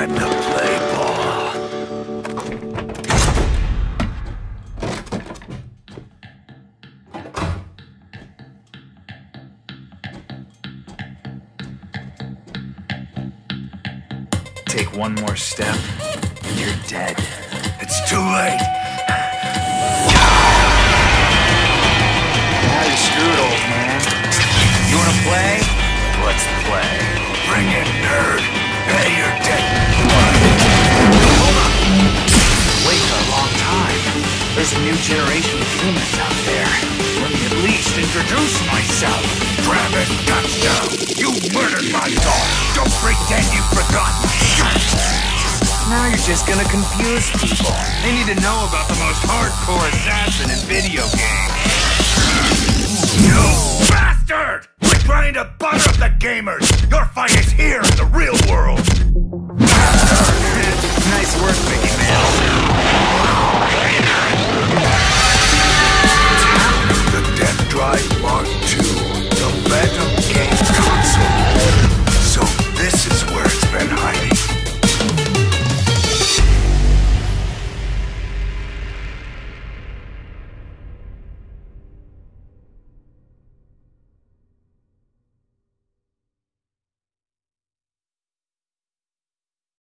Time to play ball. Take one more step, and you're dead. It's too late. Now you're screwed, old man. You wanna play? Let's play. Bring it, nerd. Hey, you're dead. Hold on. Wait for a long time. There's a new generation of humans out there. Let me at least introduce myself. Grab it, gotcha. You murdered my dog. Don't pretend you've forgotten. Now you're just gonna confuse people. They need to know about the most hardcore assassin in video games. You bastard! Quit trying to butter up the gamers! Your fight is here in the real world!